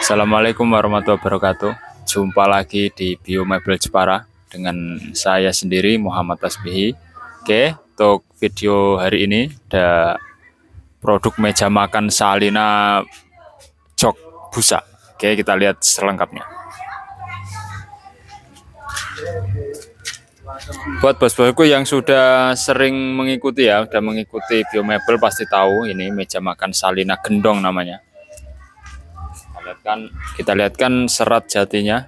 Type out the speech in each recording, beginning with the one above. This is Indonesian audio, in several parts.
Assalamualaikum warahmatullahi wabarakatuh. Jumpa lagi di Biomebel Jepara dengan saya sendiri Muhammad Tasbihi. Oke, untuk video hari ini ada produk meja makan Salina Jok Busa. Oke, kita lihat selengkapnya. Buat bos-bosku yang sudah sering mengikuti sudah mengikuti Biomebel pasti tahu ini meja makan Salina Gendong namanya. Kita lihatkan serat jatinya.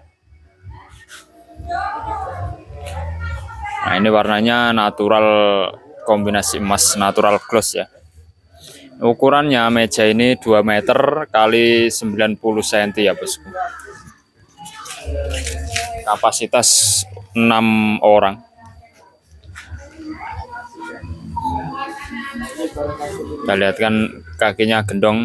Nah, ini warnanya natural, kombinasi emas natural gloss ya. Ukurannya meja ini 2 meter kali 90 cm ya bosku. Kapasitas 6 orang. Kita lihatkan kakinya gendong.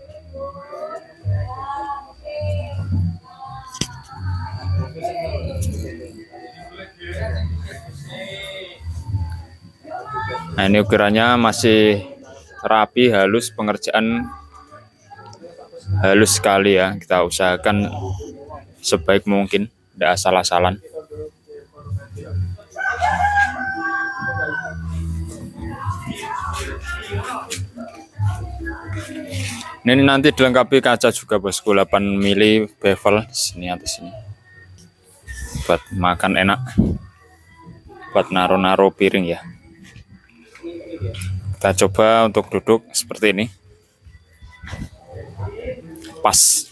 Nah, ini ukurannya masih rapi, halus, pengerjaan halus sekali ya. Kita usahakan sebaik mungkin, tidak asal-asalan. Ini nanti dilengkapi kaca juga bosku, 8 mili bevel sini atas sini. Buat makan enak, buat naro-naro piring ya. Kita coba untuk duduk seperti ini. Pas.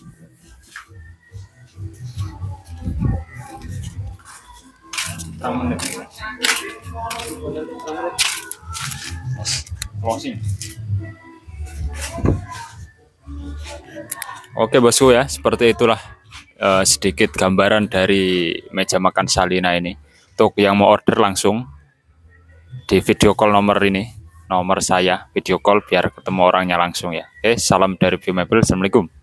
Oke bosku ya, seperti itulah sedikit gambaran dari meja makan Salina ini. Untuk yang mau order langsung di video call nomor ini, nomor saya, video call biar ketemu orangnya langsung ya. Oke, salam dari Biomebel. Assalamualaikum.